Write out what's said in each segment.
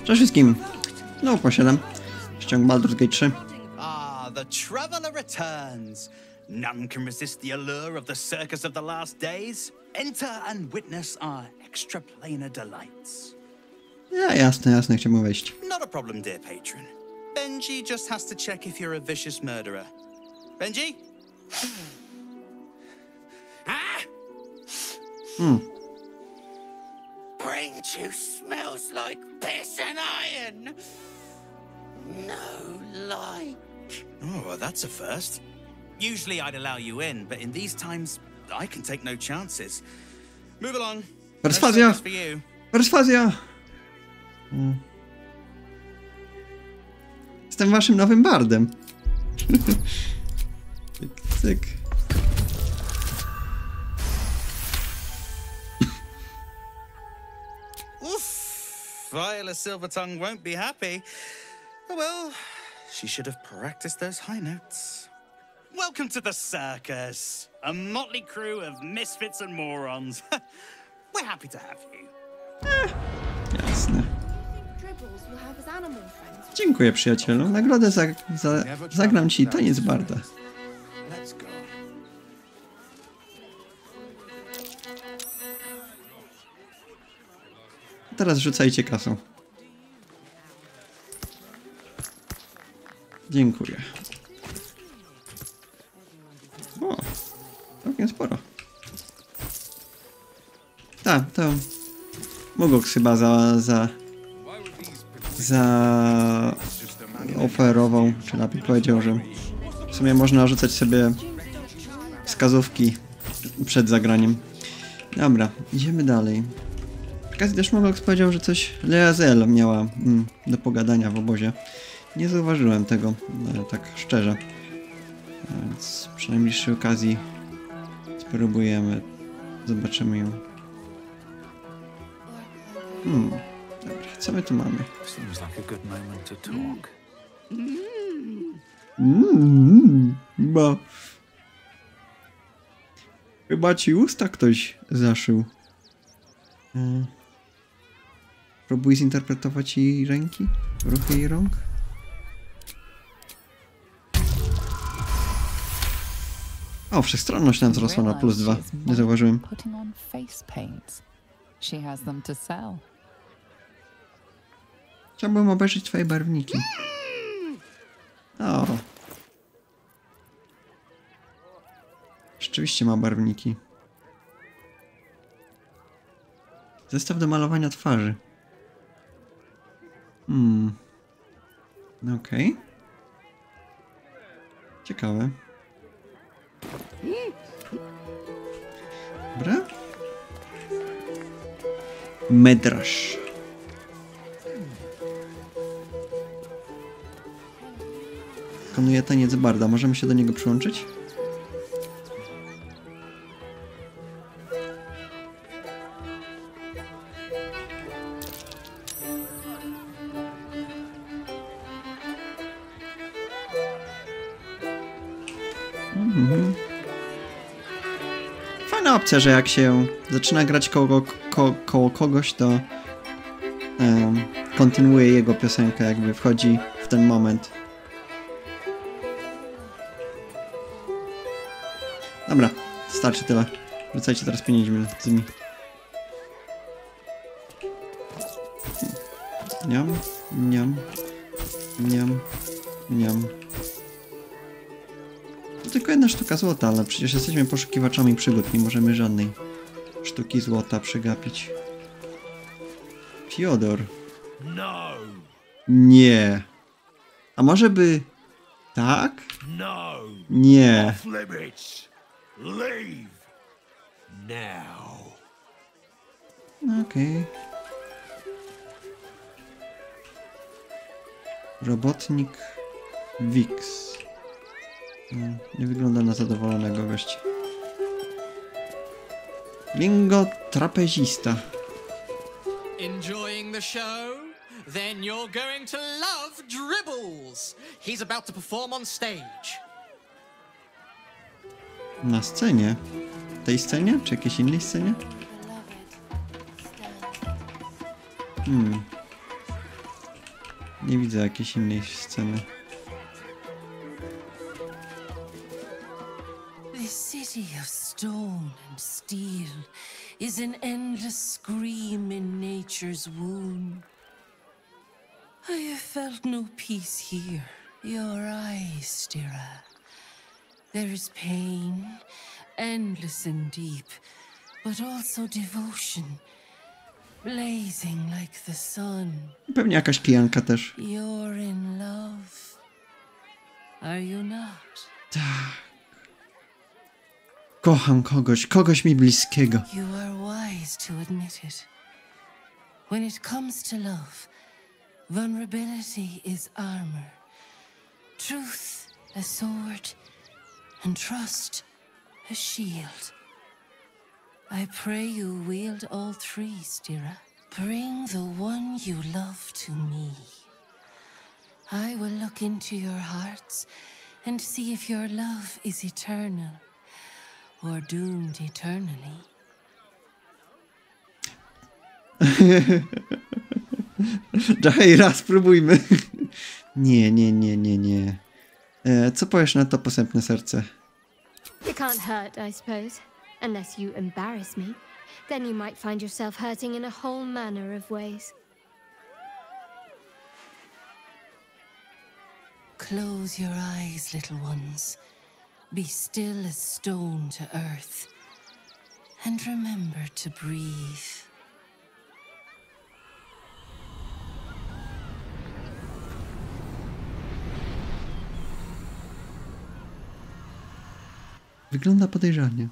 Cześć wszystkim. No, posiadam ściąg Baldur's Gate 3. Ah, the traveler returns. None can resist the allure of the circus of the last days. Enter and witness our extraplanar delights. Ja, jasne, chciałbym wejść. Not a problem, dear patron. Benji just has to check if you're a vicious murderer. Benji? Brain juice smells like piss and iron. No like. Oh, well, that's a first. Usually I'd allow you in, but in these times, I can take no chances. Move along. Perswazja! No service for you. Perswazja! Jestem waszym nowym bardem. Cyk, cyk. Oof. Viola Silvertongue won't be happy. Oh well, she should have practiced those high notes. Welcome to the circus. A motley crew of misfits and morons. We're happy to have you. Jasne. Dribbles will have his animal friends. Dziękuję, przyjacielu. Nagrodę zagram ci taniec barda. Let's go. Teraz rzucajcie kasą. Dziękuję. O, całkiem sporo. Tak, to Mogox chyba oferował, czy lepiej powiedział, że w sumie można rzucać sobie wskazówki przed zagraniem. Dobra, idziemy dalej. Okazji też Mogox powiedział, że coś Leazel miała do pogadania w obozie. Nie zauważyłem tego, tak szczerze. Więc przy najbliższej okazji spróbujemy. Zobaczymy ją. Dobra, co my tu mamy? Chyba ci usta ktoś zaszył. Próbuj zinterpretować jej ręki? Ruchy jej rąk? O, wszechstronność nam wzrosła na +2. Nie zauważyłem. Chciałbym obejrzeć twoje barwniki. O. Rzeczywiście ma barwniki. Zestaw do malowania twarzy. Okej. Ciekawe. Dobra. Medrasz. Wykonuje taniec barda. Możemy się do niego przyłączyć? Fajna opcja, że jak się zaczyna grać koło kogoś, to kontynuuje jego piosenkę, jakby wchodzi w ten moment. Dobra, starczy tyle. Rzucajcie teraz pieniędzmi z nimi. Niam, niam, niam, niam. To tylko jedna sztuka złota, ale przecież jesteśmy poszukiwaczami przygód. Nie możemy żadnej sztuki złota przegapić. Fiodor. No. Nie. A może by... tak? No. Nie. Off limits. Leave. Now. Okej. Robotnik Wix. Nie wygląda na zadowolonego gościa. Bingo trapezista. Enjoying the show? Then you're going to love Dribbles. He's about to perform on stage. Na scenie? Tej scenie? Czy jakiejś innej scenie? Nie widzę jakiejś innej sceny. This city of stone and steel is an endless scream in nature's womb. I have felt no peace here. Your eyes, Stira. There is pain, endless and deep, but also devotion, blazing like the sun. Pewnie jakaś kijanka też. You're in love. Are you not? Kocham kogoś mi bliskiego. You are wise to admit it. When it comes to love, vulnerability is armor. Truth, a sword, and trust, a shield. I pray you wield all three, Stira. Bring the one you love to me. I will look into your hearts and see if your love is eternal or doomed eternally. Jaheira, spróbujmy. Nie. Co powiesz na to posępne serce? It can't hurt, I suppose. Unless you embarrass me. Then you might find yourself hurting in a whole manner of ways. Close your eyes, little ones. Be still as stone to earth. And remember to breathe. Wygląda podejrzanie.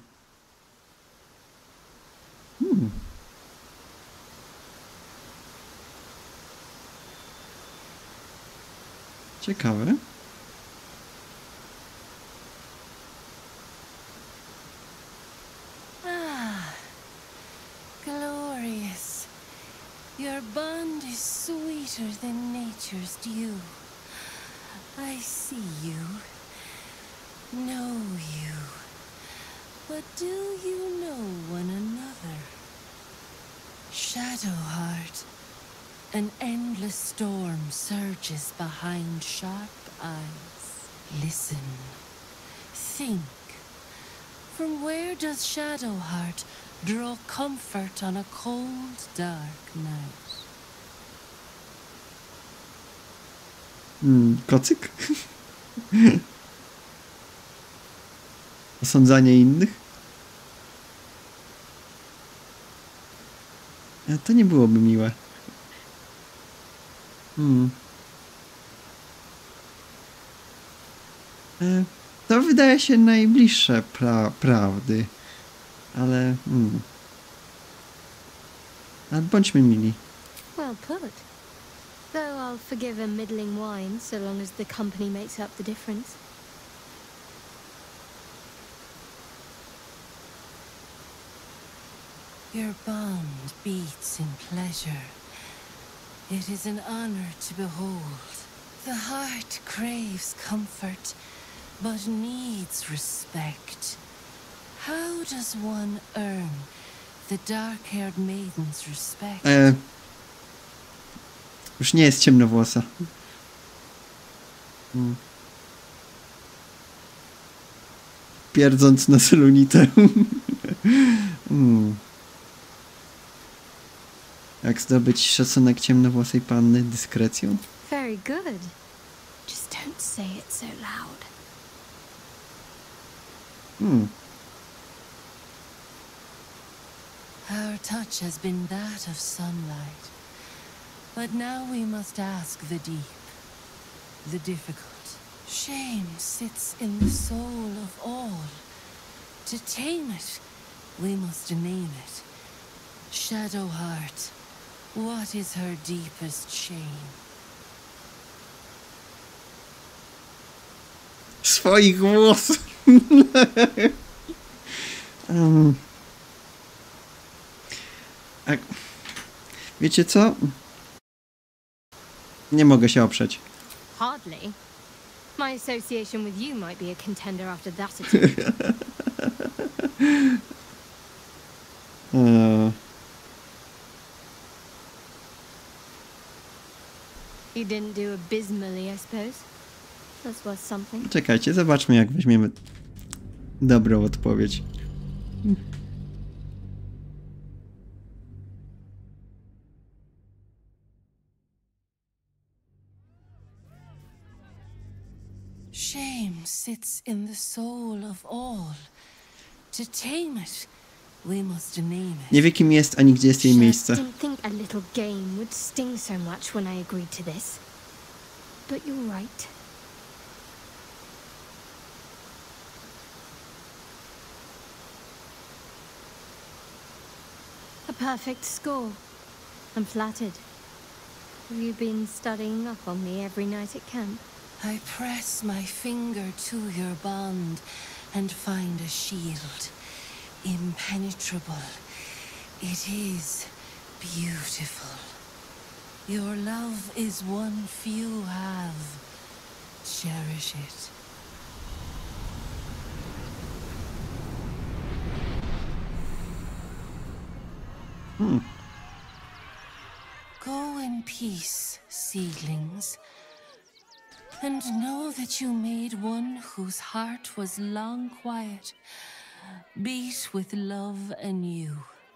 Ciekawe. Glorious. Your bond is sweeter than nature's dew. I see you. Know you. But do you know one another? Shadowheart. An endless storm surges behind sharp eyes. Listen. Think. From where does Shadowheart draw comfort on a cold, dark night? Kocyk? Osądzanie innych? To nie byłoby miłe. To wydaje się najbliższe prawdy. Ale... Ale bądźmy mili. Well put. Though I'll forgive a middling wine so long as the company makes up the difference. Your bond beats in pleasure. It is an honor to behold. The heart craves comfort, but needs respect. How does one earn the dark-haired maiden's respect? Już nie jest ciemnowłosa. Pierdząc na selunitę. Jak zdobyć szacunek ciemnowłosej panny dyskrecją? Very good. Just don't say it so loud. Our touch has been that of sunlight. But now we must ask the deep, the difficult. Shame sits in the soul of all. To tame it, we must name it. Shadowheart, what is her deepest shame? Swoich włosów. Wiecie co? Nie mogę się oprzeć. Hardly. My association with you might be a contender after that attack. You didn't do abysmally, I suppose. That was something. Czekajcie, zobaczmy jak weźmiemy dobrą odpowiedź. Shame sits in the soul of all. To tame it, we must name it. Nie wie kim jest, ani gdzie jest jej miejsce. Didn't think a little game would sting so much when I agreed to this. But you're right. A perfect score. I'm flattered. Have you been studying up on me every night at camp? I press my finger to your bond and find a shield. Impenetrable. It is beautiful. Your love is one few have. Cherish it. Go in peace, seedlings, and know that you made one whose heart was long quiet, beat with love anew.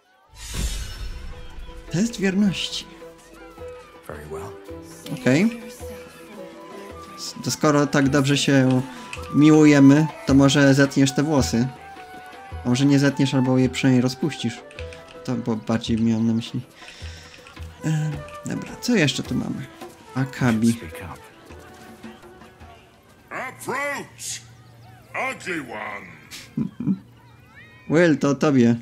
Test wierności. Very well. Okej. To skoro tak dobrze się miłujemy, to może zetniesz te włosy. A może nie zetniesz, albo je przynajmniej rozpuścisz. To bo bardziej miałem na myśli. Dobra, co jeszcze tu mamy? Akabi. Approach, ugly one. Will, to tobie.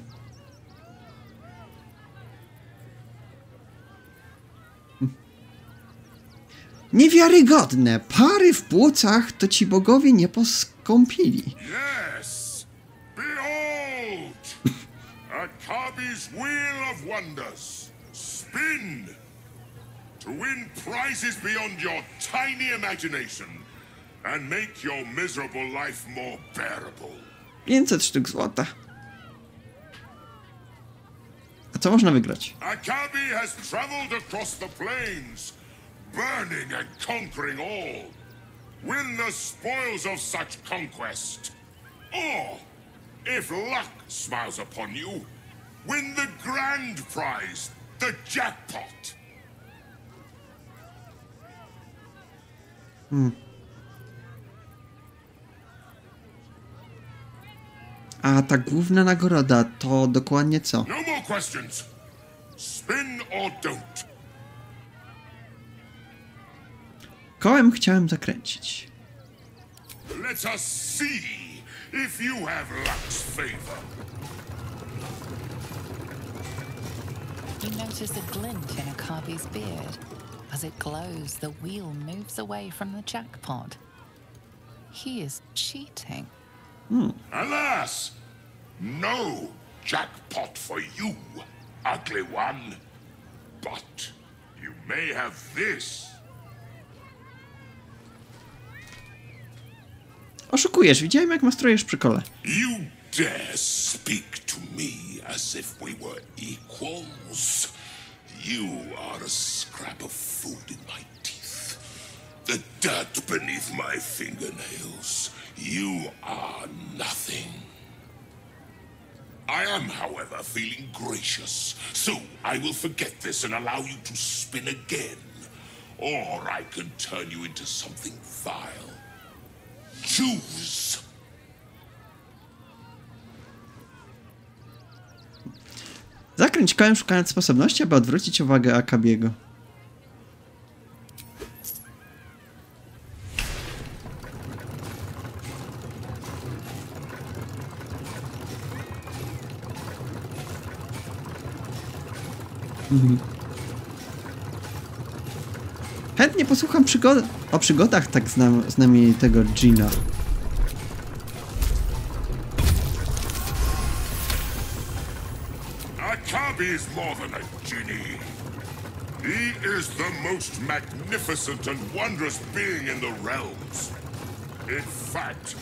Niewiarygodne! Pary w płucach to ci bogowie nie poskąpili. Yes, behold, Akabi's wheel of wonders. Spin to win prizes beyond your tiny imagination and make your miserable life more bearable. 500 sztuk złota. A co można wygrać? Akabi has traveled across the plains, burning and conquering all. Win the spoils of such conquest. Or, if luck smiles upon you, win the grand prize, the jackpot. A ta główna nagroda to dokładnie co? No more questions. Spin or don't. Kołem chciałem zakręcić. Let us see if you have luck's favor. You notice a glint in Akabi's beard. As it glows, the wheel moves away from the jackpot. He is cheating. Alas, no jackpot for you, ugly one. But you may have this. Oszukujesz, widziałem jak mastrujesz przy kole. You dare speak to me as if we were equals? You are a scrap of food in my teeth. The dirt beneath my fingernails. You are nothing. I am, however, feeling gracious, so I will forget this and allow you to spin again. Or I can turn you into something vile. Choose. Zakręć kołem szukając sposobności, aby odwrócić uwagę Akabiego. Chętnie posłucham o przygodach tak znamienitego Gina. Akabi is more than a genie. He is the most magnificent and wondrous being in the realms. In fact,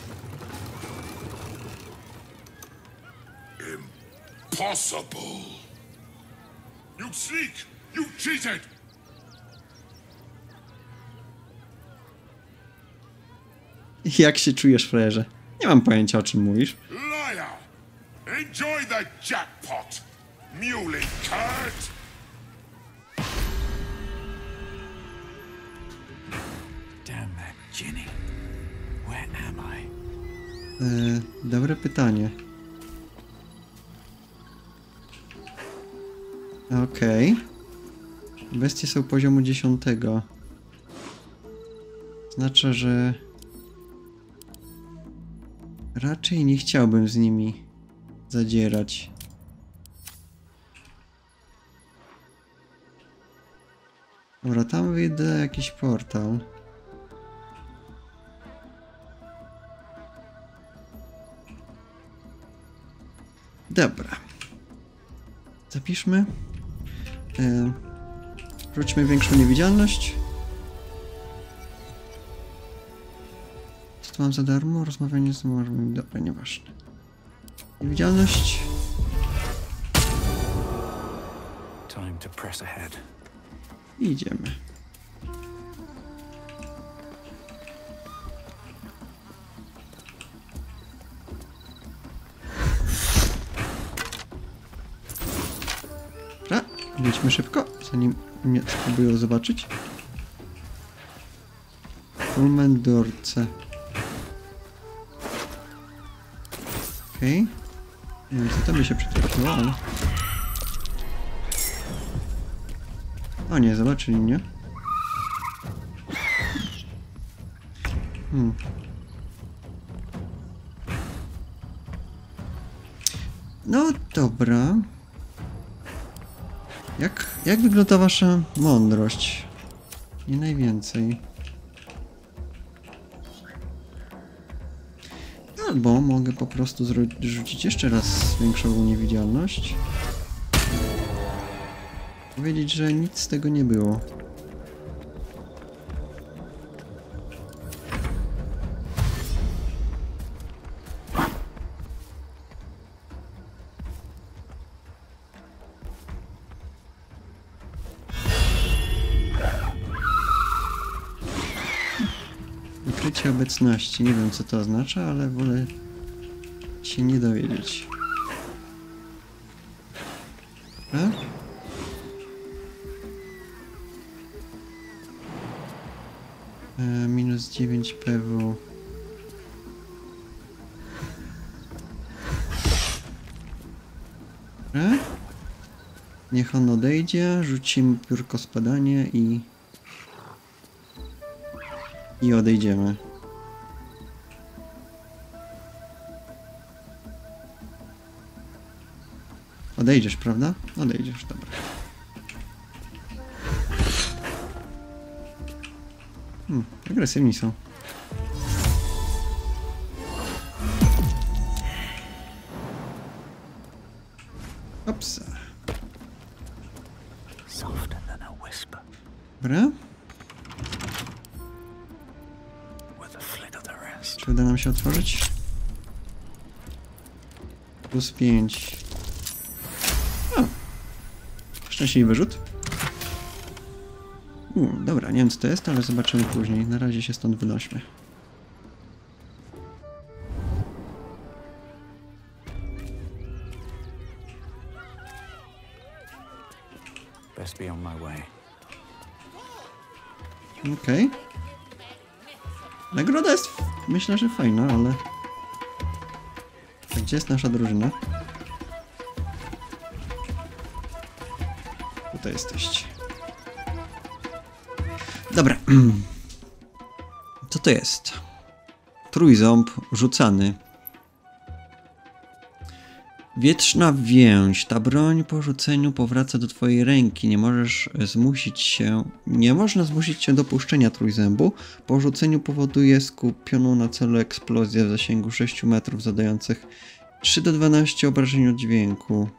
impossible. You sneak! You cheated! Jak się czujesz, frajerze? Nie mam pojęcia, o czym mówisz. Liar! Enjoy the jackpot, muley curt! Damn that Ginny. Where am I? Dobre pytanie. Okej. Bestie są poziomu 10. Znaczy, że... raczej nie chciałbym z nimi zadzierać. Dobra, tam wyjdę jakiś portal. Dobra. Zapiszmy. Wróćmy większą niewidzialność. Co tu mam za darmo? Rozmawianie z mężem. Dobra, nieważne. Niewidzialność. Time to press ahead. I idziemy. Dobra, idźmy szybko, zanim mnie spróbują zobaczyć. Komendorce. Okej. Nie wiem, co to by się przytrafiło, ale... O nie, zobaczyli mnie. No dobra. Jak wygląda wasza mądrość? Nie najwięcej. Albo mogę po prostu rzucić jeszcze raz większą niewidzialność. Powiedzieć, że nic z tego nie było. Wykrycie obecności. Nie wiem, co to oznacza, ale wolę się nie dowiedzieć. A? Minus 9 PW. Niech on odejdzie, rzucimy piórko spadanie i odejdziemy. Odejdziesz, prawda? Odejdziesz, dobra. Agresywni są. Opsa. Softer than a whisper. Dobra. With a flit of the rest. Czy uda nam się otworzyć? Plus 5. O! Szczęśliwy rzut. Dobra, nie wiem co to jest, ale zobaczymy później. Na razie się stąd wynośmy. Best be on my way. Okej. Nagroda jest, myślę, że fajna, ale... A gdzie jest nasza drużyna? Tutaj jesteście. Dobra. Co to jest? Trójząb rzucany. Wietrzna więź. Ta broń po rzuceniu powraca do twojej ręki. Nie można zmusić się do puszczenia trójzębu. Po rzuceniu powoduje skupioną na celu eksplozję w zasięgu 6 metrów, zadających 3 do 12 obrażeń od dźwięku.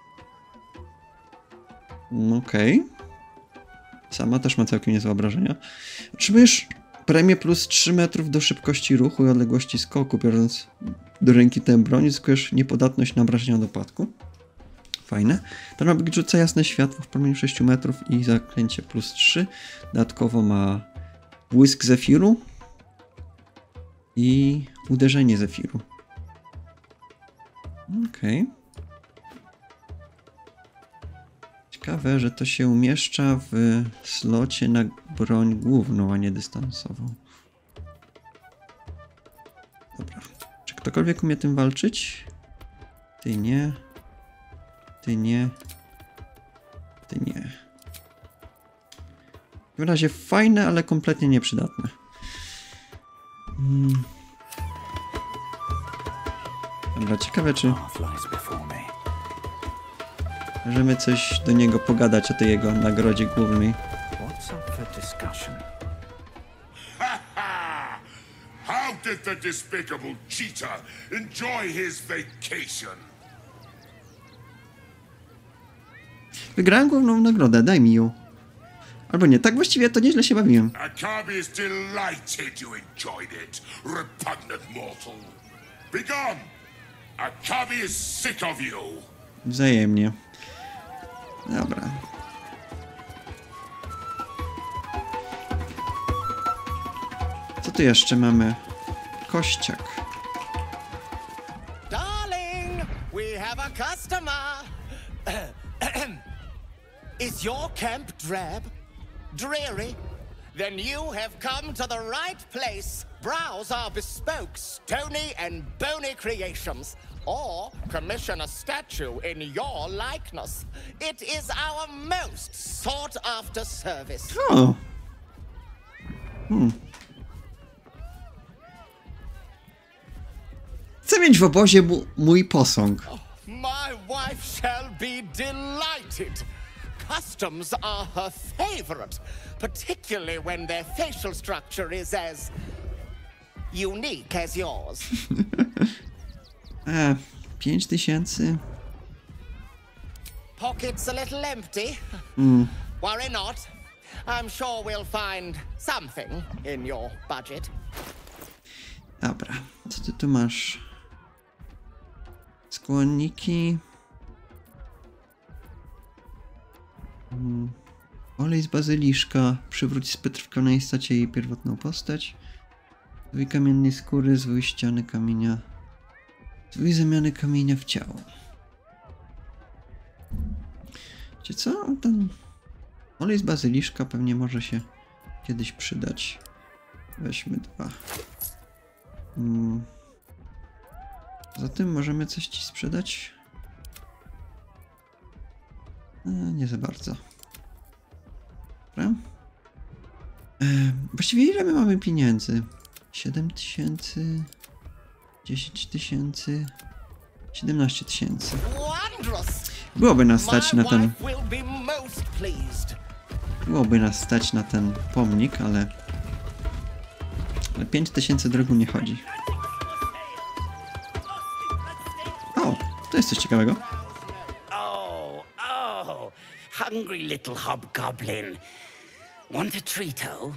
Okej. Sama też ma całkiem niezłe obrażenia. Otrzymujesz premię plus 3 metrów do szybkości ruchu i odległości skoku. Biorąc do ręki tę broń, zyskujesz niepodatność na obrażenia od upadku. Fajne. Ten nabój rzuca jasne światło w promieniu 6 metrów i zaklęcie plus 3. Dodatkowo ma błysk zefiru i uderzenie Zefiru. Okej. Ciekawe, że to się umieszcza w slocie na broń główną, a nie dystansową. Dobra. Czy ktokolwiek umie tym walczyć? Ty nie. Ty nie. Ty nie. W razie fajne, ale kompletnie nieprzydatne. Dobra, ciekawe czy możemy coś do niego pogadać o tej jego nagrodzie głównej. How did the despicable cheater enjoy his vacation? Wygrałem główną nagrodę, daj mi ją. Albo nie, tak właściwie to nieźle się bawiłem. Akabi is delighted you enjoyed it, repugnant mortal. Begone! Akabi is sick of you! Wzajemnie. Dobra. Co tu jeszcze mamy? Kościak. Darling, we have a customer. Is your camp drab? Dreary? Then you have come to the right place. Browse our bespoke, stony and bony creations. Or commission a statue in your likeness. It is our most sought-after service. O! Chcę mieć w obozie mój posąg. My wife shall be delighted. Customs are her favorite, particularly when their facial structure is as unique as yours. 5000. Pockets a little empty? Worry not. I'm sure we'll find something in your budget. Dobra, co ty tu masz? Skłonniki. Olej z bazyliszka. Przywróć spetrwkanej stacie jej pierwotną postać. Zwój kamiennej skóry, zwój ściany kamienia. Zwój zamiany kamienia w ciało. Wiecie co? Ten olej z bazyliszka pewnie może się kiedyś przydać. Weźmy 2. Poza tym możemy coś ci sprzedać? Nie za bardzo. Dobra. Właściwie ile my mamy pieniędzy? 7000, 10 000, 17 000. Byłoby nas stać na ten... Byłoby nas stać na ten pomnik, ale 5000 drogu nie chodzi. O, to jest coś ciekawego. Hungry little hobgoblin. Want a treato?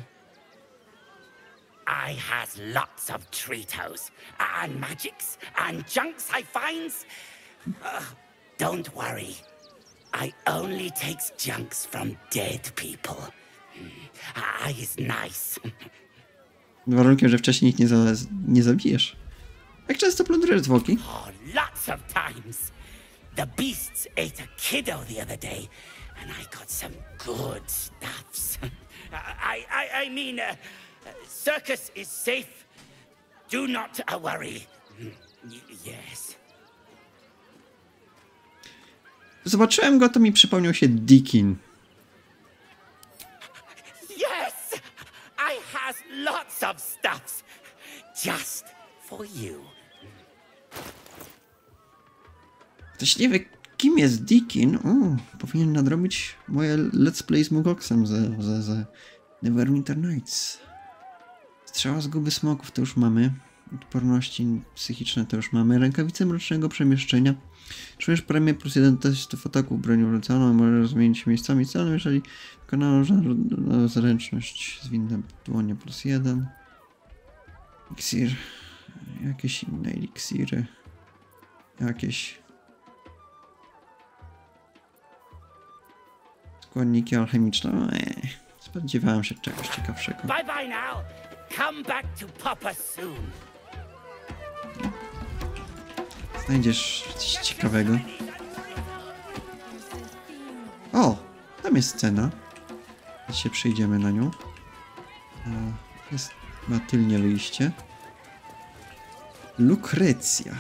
I has lots of treatos, and magics, and junks I finds. Don't worry. I only takes junks from dead people. I is nice. Warunkiem, że wcześniej ich nie zabijesz. Jak często plądrujesz zwłoki? Oh, lots of times. The beasts ate a kiddo the other day, and I got some good stuffs. I mean, circus is safe. Do not worry. Yes. Zobaczyłem go, to mi przypomniał się Deakin. Yes! I has lots of stuffs. Just for you. Ktoś nie wie, kim jest Deakin? Powinien nadrobić moje let's play z Mugoxem ze Neverwinter Nights. Strzała zguby smoków to już mamy. Odporności psychiczne to już mamy. Rękawice mrocznego przemieszczenia. Czujesz premię +1 testów ataku bronią wracaną. Możesz zmienić się miejscami celem, jeżeli wykonano zręczność zwinna dłonie +1. Eliksir. Jakieś inne eliksiry. Jakieś składniki alchemiczne. Spodziewałem się czegoś ciekawszego. Bye bye now. Come back to Papa soon. Znajdziesz coś ciekawego. O! Tam jest scena. Teraz się przyjdziemy na nią. Jest na tylnie wyjście. Lukrecja.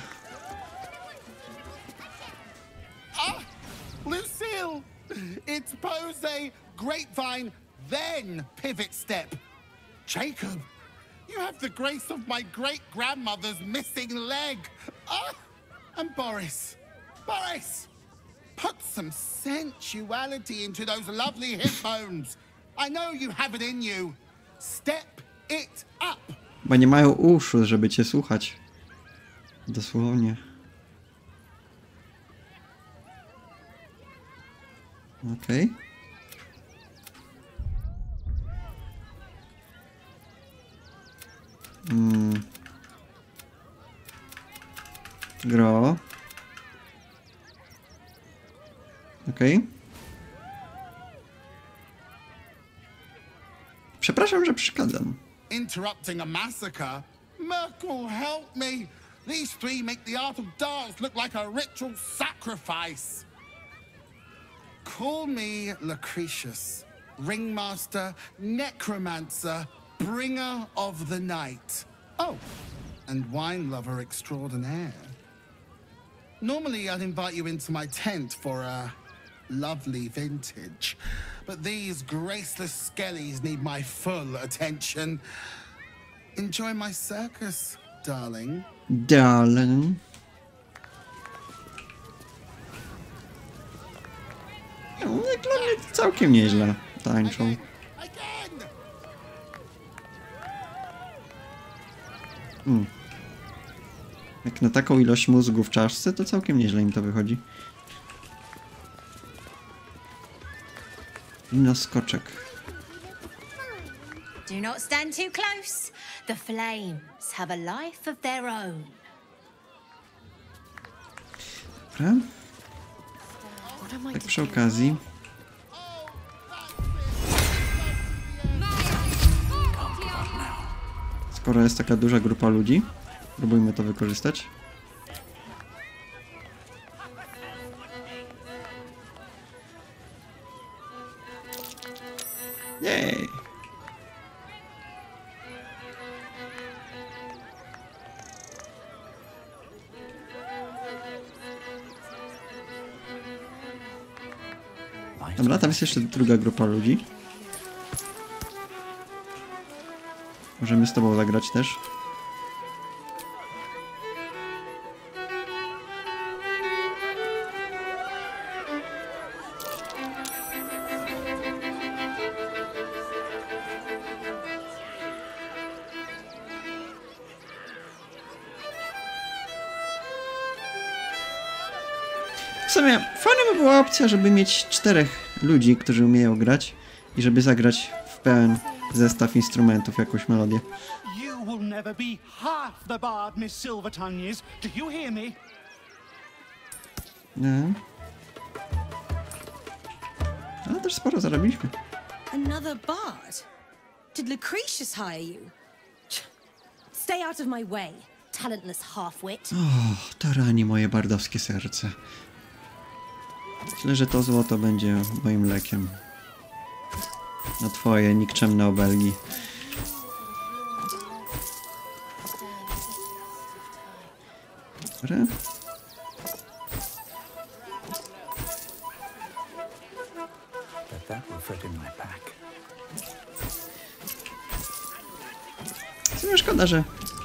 Lucille! It's pose, grapevine, then pivot step. Jacob, you have the grace of my great-grandmother's missing leg. And Boris. Boris! Put some sensuality into those lovely hip bones. I know you have it in you. Step it up. Bo nie mają uszu, żeby cię słuchać. Dosłownie. Okej. Gro. Okej. Przepraszam, że przeszkadzam. Interrupting a massacre? Merkel, help me! These three make the art of dance look like a ritual sacrifice. Call me Lucretius, ringmaster, necromancer, bringer of the night. Oh, and wine lover extraordinaire. Normally I'd invite you into my tent for a lovely vintage, but these graceless skellies need my full attention. Enjoy my circus, darling. Darling. No, dla mnie całkiem nieźle tańczą. Jak na taką ilość mózgu w czaszce, to całkiem nieźle im to wychodzi. Winoskoczek. Do not stand too close. The flames have a life of their own. Dobra. Tak przy okazji. Skoro jest taka duża grupa ludzi, próbujmy to wykorzystać. Jej! Dobra, tam jest jeszcze druga grupa ludzi. Możemy z tobą zagrać też. W sumie fajna by była opcja, żeby mieć 4 ludzi, którzy umieją grać i żeby zagrać w pełen zestaw instrumentów, jakąś melodię. You will never be half the bard Miss Silvertongue is. Do you hear me? Nie. Ale też sporo zarobiliśmy. Another bard? Did Lucretius hire you? Stay out of my way, talentless half-wit. O, to rani moje bardowskie serce. Myślę, że to złoto będzie moim lekiem. Na twoje nikczemne obelgi. Dobra. Co szkoda, że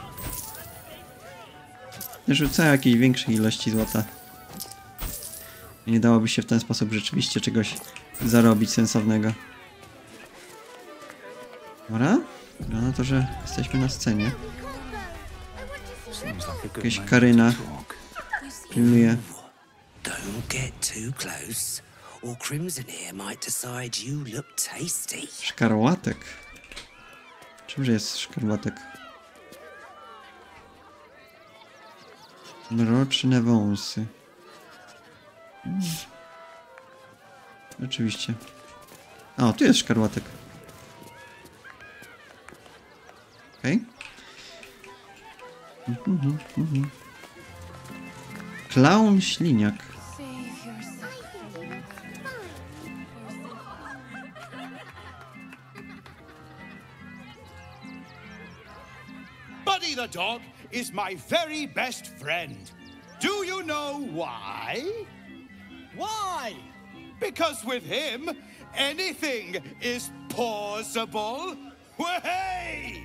rzuca jakiejś większej ilości złota. Nie dałoby się w ten sposób rzeczywiście czegoś zarobić sensownego. Dobra? Wygląda to, że jesteśmy na scenie. Jakaś Karyna pilnuje. Don't get too close, or Crimson here might decide you look tasty. Szkarłatek. Czymże jest szkarłatek? Mroczne wąsy. Oczywiście. O, tu jest szkarłatek. Okej. Klaun śliniak. Buddy the dog is my very best friend. Do you know why? Why? Because with him, anything is possible. Way!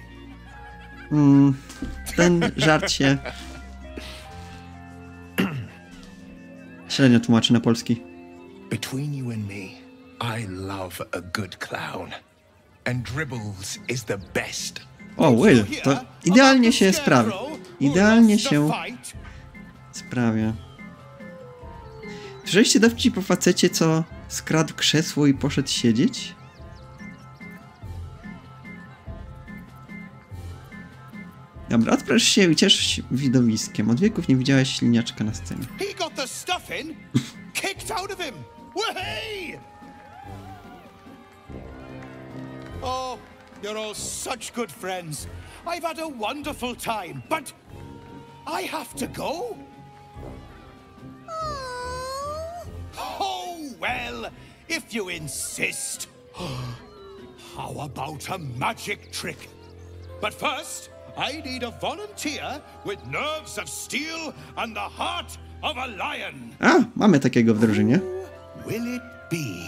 Ten żart się średnio tłumaczy na polski. Between you and me, I love a good clown. And Dribbles is the best. O, Will, to idealnie się sprawia. Idealnie się sprawia. Słyszeliście dowcip po facecie, co skradł krzesło i poszedł siedzieć? Dobra, odpręż się i ciesz się widowiskiem. Od wieków nie widziałeś śliniaczka na scenie. He got the stuff in, kicked out of him. Way! Oh, you're all such good friends. I've had a wonderful time, but I have to go? Oh, well, if you insist. How about a magic trick? But first, I need a volunteer with nerves of steel and the heart of a lion. A, mamy takiego w drużynie. Will it be?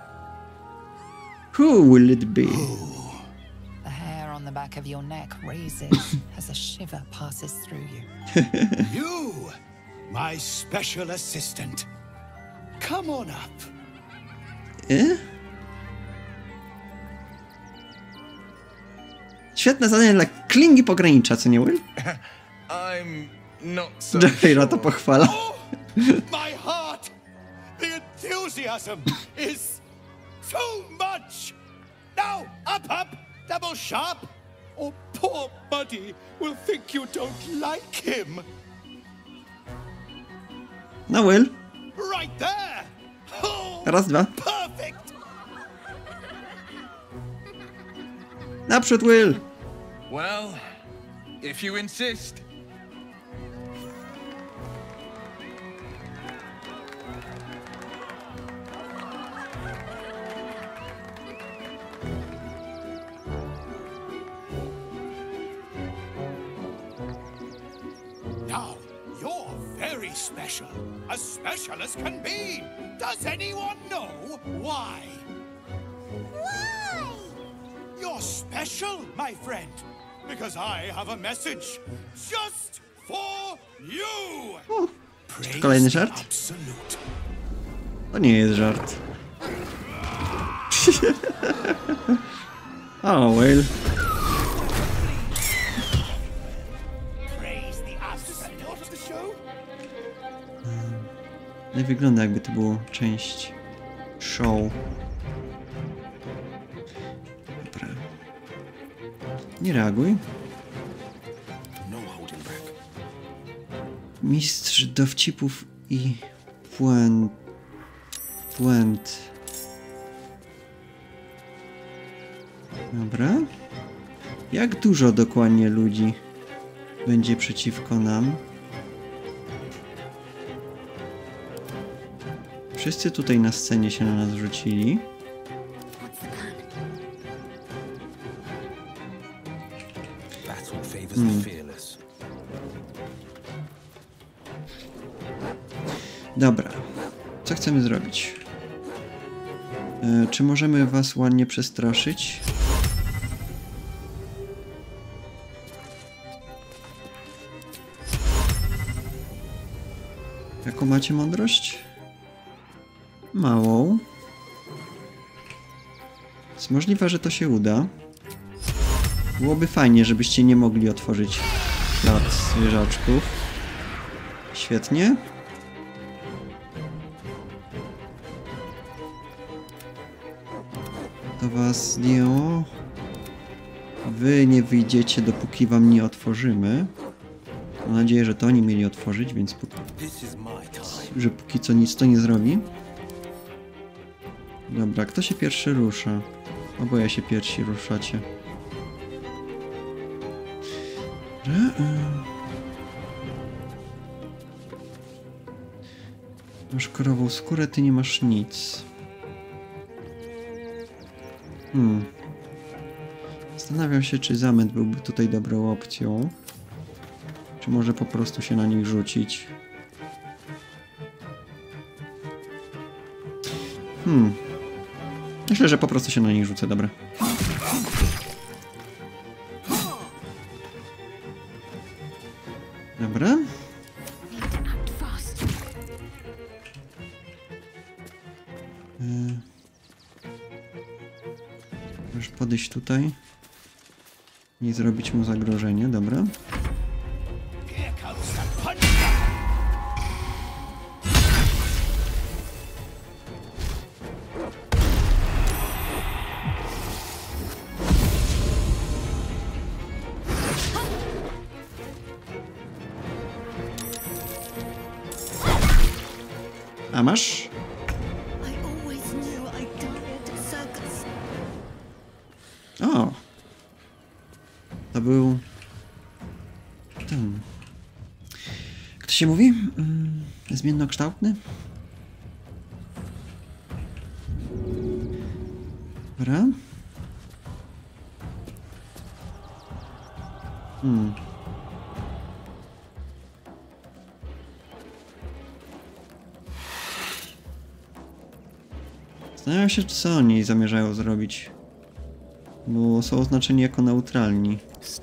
Who will it be? The hair on the back of your neck raises as a shiver passes through you. You, my special assistant. Come on up. Świetne zadanie dla klingi pogranicza, co nie, Will? I'm not so Jaira to pochwala. My heart! The enthusiasm is too much! Now, up, double sharp, or poor Buddy will think you don't like him. No, Will. Right there! Oh, Raz, dwa. perfect! Naprzód, Will! Well, if you insist. Now, you're very special. As special as can be. Does anyone know why? Why? You're special, my friend. Because I have a message just for you. Czy to kolejny żart? To nie jest żart. O, Will. Nie wygląda, jakby to było część show. Dobra. Nie reaguj. Mistrz dowcipów i puent. Dobra. Jak dużo dokładnie ludzi będzie przeciwko nam? Wszyscy tutaj na scenie się na nas rzucili. Dobra. Co chcemy zrobić? Czy możemy was ładnie przestraszyć? Jaką macie mądrość? Małą. Jest możliwe, że to się uda. Byłoby fajnie, żebyście nie mogli otworzyć klat zwierzaczków. Świetnie. To was zdjęło. Wy nie wyjdziecie, dopóki wam nie otworzymy. Mam nadzieję, że to oni mieli otworzyć, więc że póki co nic to nie zrobi. Dobra, kto się pierwszy rusza? Oboje się pierwsi ruszacie. Masz korową skórę, ty nie masz nic. Zastanawiam się, czy zamęt byłby tutaj dobrą opcją. Czy może po prostu się na nich rzucić. Myślę, że po prostu się na nich rzucę, dobra. Dobra. Możesz podejść tutaj. Nie zrobić mu zagrożenia, dobra. A masz? O! To był... ten... Jak to się mówi? Zmiennokształtny? Dobra. Zastanawiam się, co oni zamierzają zrobić. Bo są oznaczeni jako neutralni.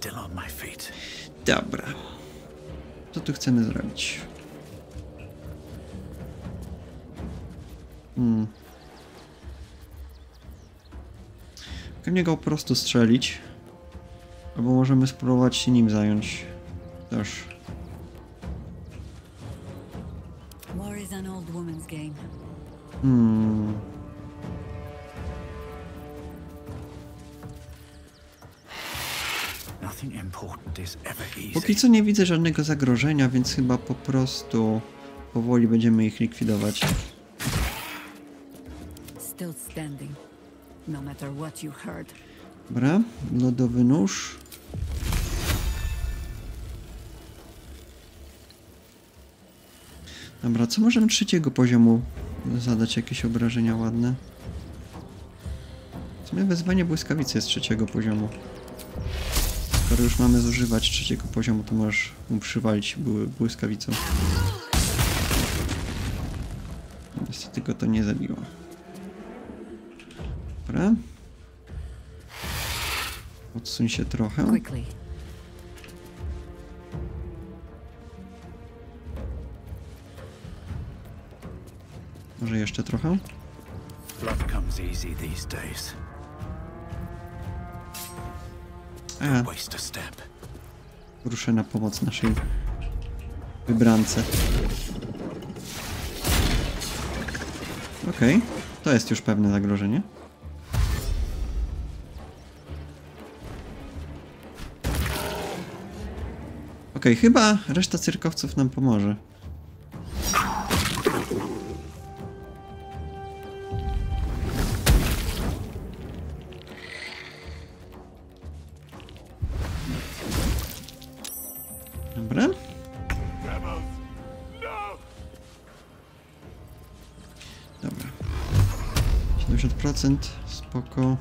Dobra. Co tu chcemy zrobić? Mogę go po prostu strzelić. Albo możemy spróbować się nim zająć. Też. War is an old woman's game. Póki co nie widzę żadnego zagrożenia, więc chyba po prostu powoli będziemy ich likwidować. Still standing, no matter what you heard. Dobra, lodowy nóż. Dobra, co możemy trzeciego poziomu zadać? Jakieś obrażenia ładne? W sumie wezwanie błyskawicy jest trzeciego poziomu. Skoro już mamy zużywać trzeciego poziomu, to możesz mu przywalić błyskawicą. Niestety go to nie zabiło. Dobra. Odsuń się trochę. Może jeszcze trochę? Ruszę na pomoc naszej wybrance. Okej, to jest już pewne zagrożenie. Okej, chyba reszta cyrkowców nam pomoże. Dobra. Dobra. 70%, spoko.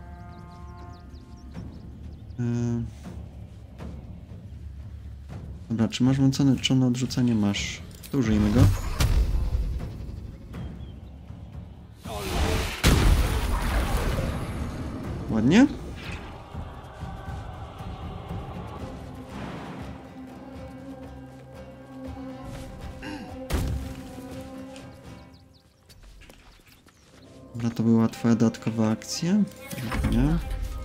Dobra, czy masz włączone odrzucanie? Masz. To użyjmy go. Ładnie. Dobra, to była twoja dodatkowa akcja. Nie.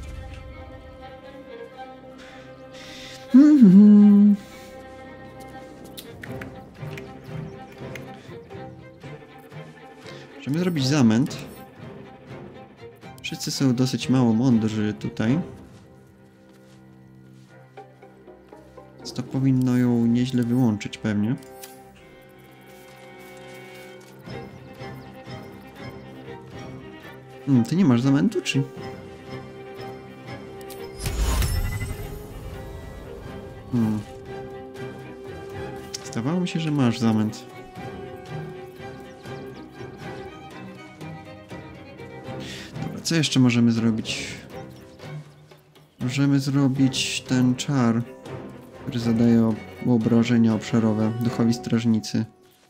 Możemy zrobić zamęt. Wszyscy są dosyć mało mądrzy tutaj. Więc to powinno ją nieźle wyłączyć pewnie. Ty nie masz zamętu, czy? Zdawało mi się, że masz zamęt. Co jeszcze możemy zrobić? Możemy zrobić ten czar, który zadaje obrażenia obszarowe duchowi strażnicy.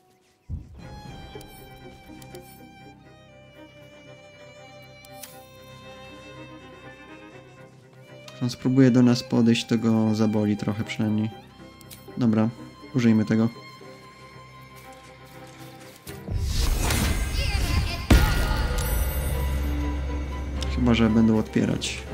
On spróbuje do nas podejść, to go zaboli trochę przynajmniej. Dobra, użyjmy tego. Chyba że będą odpierać.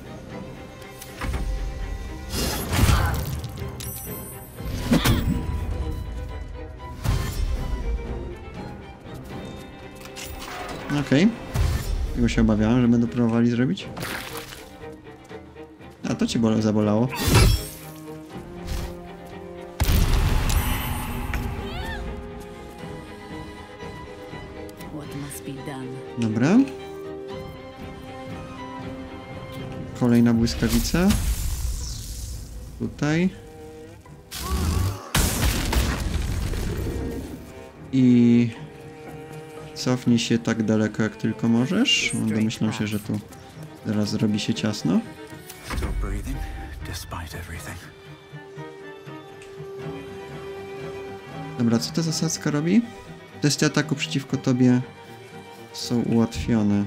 Okej. Tego się obawiałem, że będą próbowali zrobić. A to cię zabolało. Dobra. Kolejna błyskawica. Tutaj. I cofnij się tak daleko, jak tylko możesz. Domyślam się, że tu zaraz zrobi się ciasno. Dobra, co ta zasadzka robi? Testy ataku przeciwko tobie są ułatwione.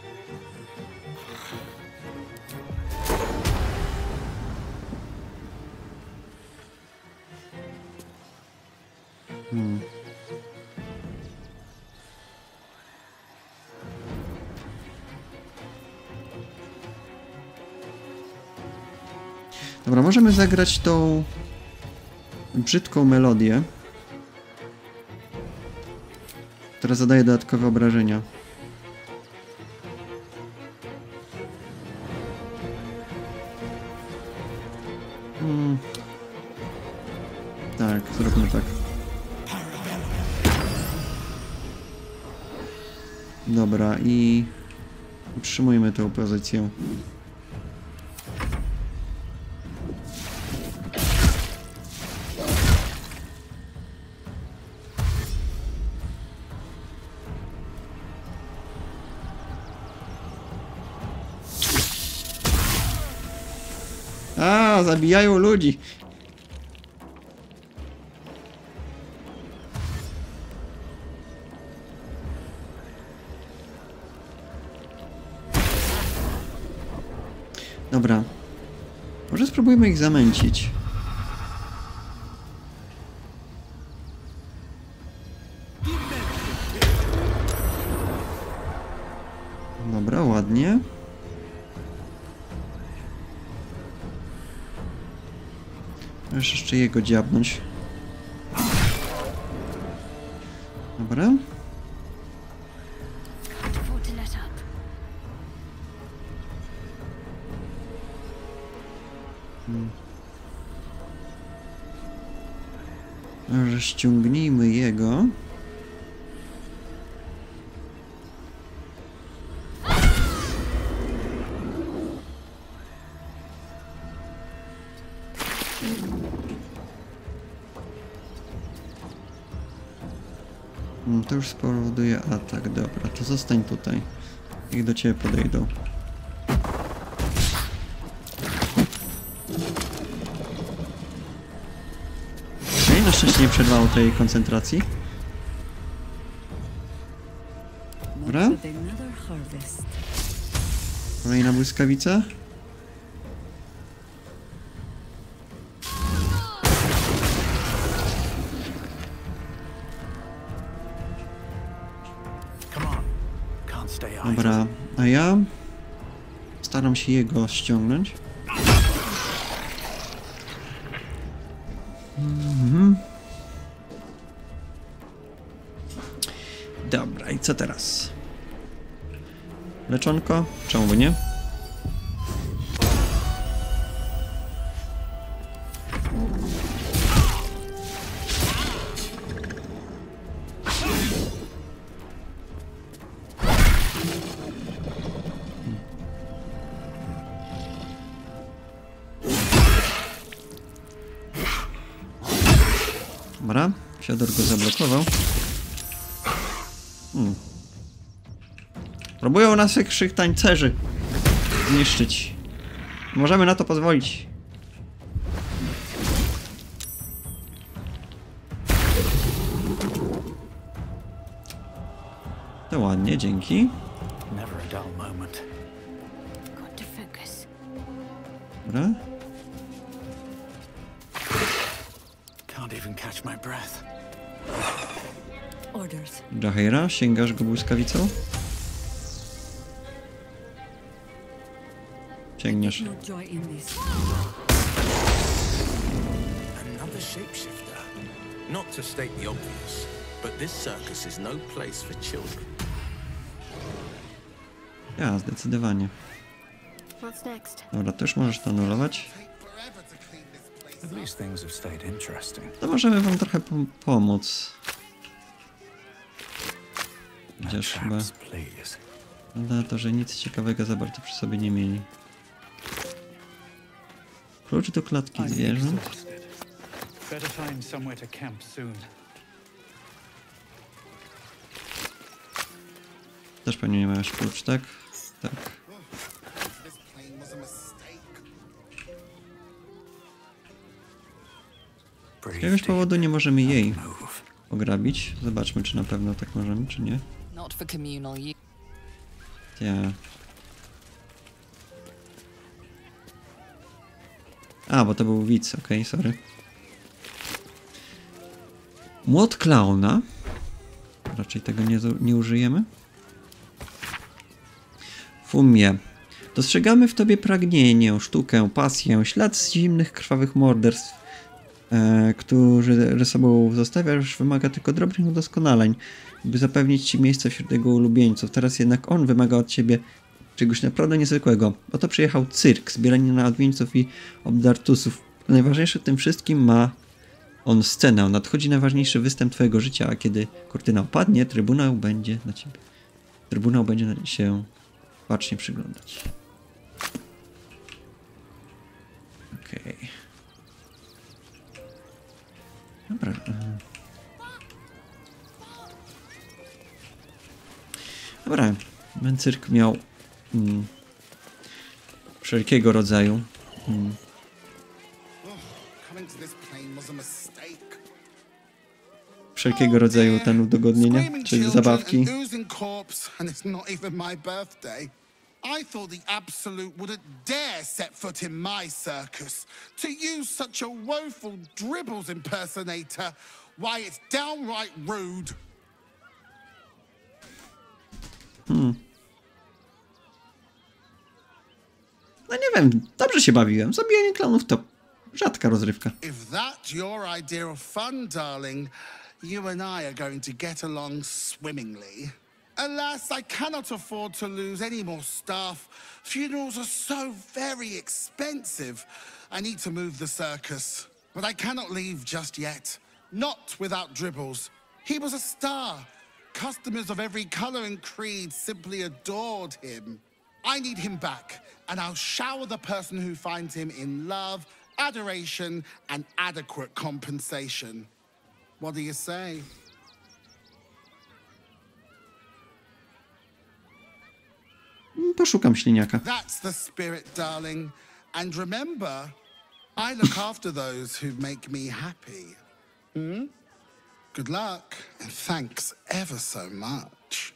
Dobra, możemy zagrać tą brzydką melodię, która zadaje dodatkowe obrażenia. Tak, zróbmy tak. Dobra, i utrzymujmy tę pozycję. A, zabijają ludzi. Dobra. Może spróbujmy ich zamęcić. Dobra, ładnie. Możesz jeszcze jego dziabnąć. Dobra. Może ściągnijmy jego. To już spowoduje atak, dobra, to zostań tutaj. Niech do ciebie podejdą. Okej, na szczęście nie przerwało tej koncentracji. Dobra. Kolejna błyskawica. Dobra, a ja staram się jego ściągnąć. Dobra, i co teraz? Leczonko? Czemu by nie? Dobra, Fiodor go zablokował. Próbują naszych tańcerzy zniszczyć. Możemy na to pozwolić. To ładnie, dzięki. Never a dull moment. Got to focus. Dobra. Can't even catch my breath. Orders. Jaheira, sięgasz go błyskawicą? Sięgniesz. No joy in this. Another shapeshifter. Not to state the obvious, but this circus is no place for children. Ja, zdecydowanie. What's next? Dobra, to już możesz to anulować. At least things have stayed interesting. To możemy wam trochę pomóc. Chociaż chyba... Na to, że nic ciekawego za bardzo przy sobie nie mieli. Klucz do klatki zwierząt. Better find somewhere to camp soon. Też pewnie nie miałeś klucz, tak? Tak. Z jakiegoś powodu nie możemy jej ograbić. Zobaczmy, czy na pewno tak możemy, czy nie. Not for communal use. Ja. A, bo to był widz, okej, sorry. Młot klauna. Raczej tego nie użyjemy. Fumie. Dostrzegamy w tobie pragnienie, sztukę, pasję, ślad z zimnych, krwawych morderstw, które sobą zostawiasz, wymaga tylko drobnych udoskonaleń, by zapewnić ci miejsce wśród jego ulubieńców. Teraz jednak on wymaga od ciebie czegoś naprawdę niezwykłego. Oto przyjechał cyrk, zbieranie na odmieńców i obdartusów. Najważniejsze w tym wszystkim ma on scenę. Nadchodzi najważniejszy występ twojego życia, a kiedy kurtyna opadnie, Trybunał będzie się bacznie przyglądać. Okej. Dobra. Dobra. Ten cyrk miał wszelkiego rodzaju ten udogodnienia, czyli zabawki. I thought the Absolute wouldn't dare set foot in my circus. To use such a woeful Dribbles impersonator, why, it's downright rude. No nie wiem, dobrze się bawiłem. Zabijanie klonów to rzadka rozrywka. If that's your idea of fun, darling, you and I are going to get along swimmingly. Alas, I cannot afford to lose any more staff. Funerals are so very expensive. I need to move the circus. But I cannot leave just yet. Not without Dribbles. He was a star. Customers of every color and creed simply adored him. I need him back, and I'll shower the person who finds him in love, adoration, and adequate compensation. What do you say? Poszukam śliniaka. That's the spirit, darling. And remember, I look after those who make me happy. Hmm? Good luck, and thanks ever so much.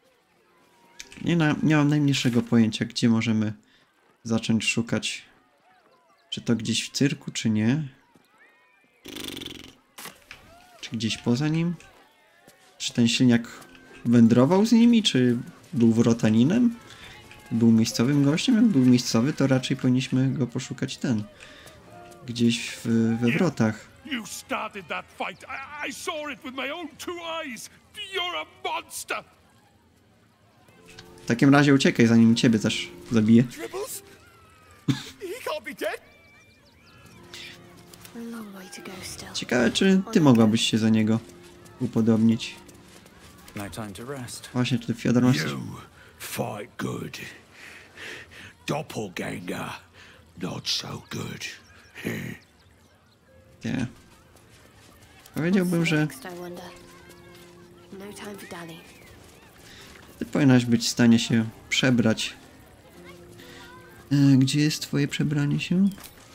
Nie mam najmniejszego pojęcia, gdzie możemy zacząć szukać. Czy to gdzieś w cyrku, czy nie? Czy gdzieś poza nim? Czy ten silniak wędrował z nimi, czy był wrotaninem? Był miejscowym gościem? Jak był miejscowy, to raczej powinniśmy go poszukać gdzieś we wrotach. You started that fight. I saw it with my own two eyes. You're a monster. W takim razie uciekaj, zanim ciebie też zabije. Dribbles? He can't be dead. Ciekawe, czy ty mogłabyś się za niego upodobnić. No time to rest. Właśnie, czy Fiodor masz coś? You fight good. Doppelganger, not so good. Nie. Powiedziałbym, że Ty powinnaś być w stanie się przebrać. Gdzie jest twoje przebranie się?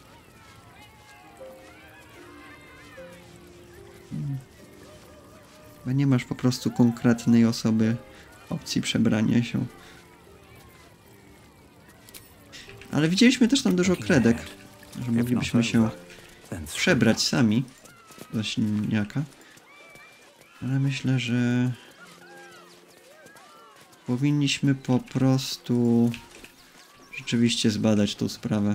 Chyba nie masz po prostu konkretnej osoby opcji przebrania się. Ale widzieliśmy też tam dużo kredek, że moglibyśmy się przebrać sami za silniaka. Ale myślę, że powinniśmy po prostu rzeczywiście zbadać tą sprawę.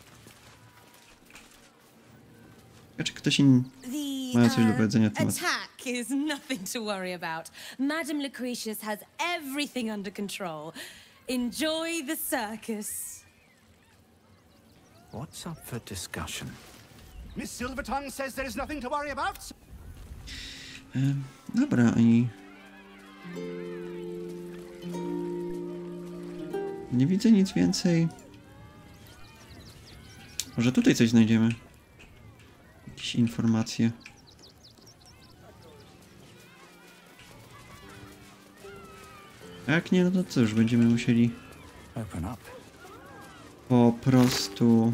Czy ktoś inny ma coś do powiedzenia na temat? Attack is nothing to worry about. Madame Lucretius has everything under control. Enjoy the circus. What's up for discussion? Miss Silvertongue says there is nothing to worry about. Dobra, i nie widzę nic więcej. Może tutaj coś znajdziemy? Jakieś informacje. A jak nie, no to cóż, będziemy musieli po prostu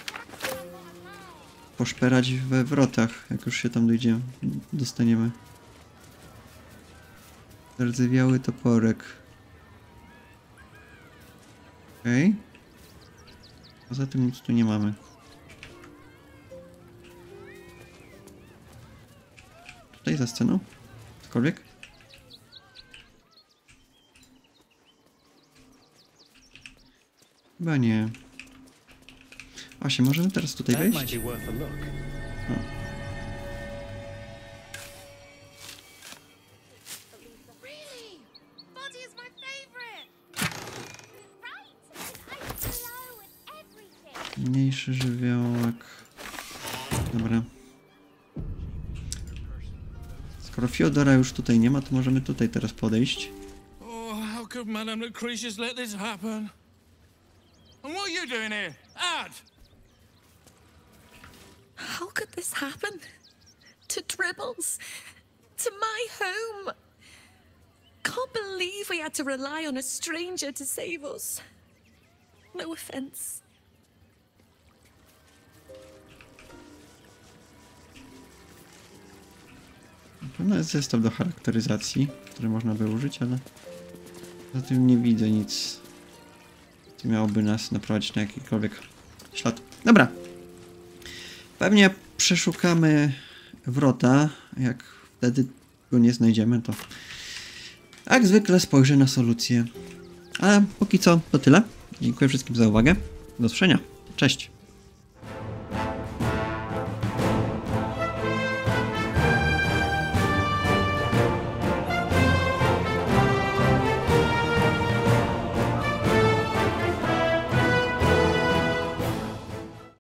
poszperać we wrotach, jak już się tam dostaniemy. Zardzewiały toporek. Okej. Poza tym nic tu nie mamy. Tutaj za sceną? Cokolwiek? Chyba nie. Właśnie, możemy teraz tutaj wejść? O. Mniejszy żywiołek. Dobra. Skoro Fiodora już tutaj nie ma, to możemy tutaj teraz podejść. Oh, how could Madame Lucretius let this happen? And what are you doing here? Out! How could this happen? To Dribbles? To my home? Can't believe we had to rely on a stranger to save us. No offense. Na pewno jest zestaw do charakteryzacji, który można by użyć, ale za tym nie widzę nic, co miałoby nas naprowadzić na jakikolwiek ślad. Dobra. Pewnie przeszukamy wrota. Jak wtedy go nie znajdziemy, to jak zwykle spojrzę na solucję. A póki co to tyle. Dziękuję wszystkim za uwagę. Do usłyszenia. Cześć.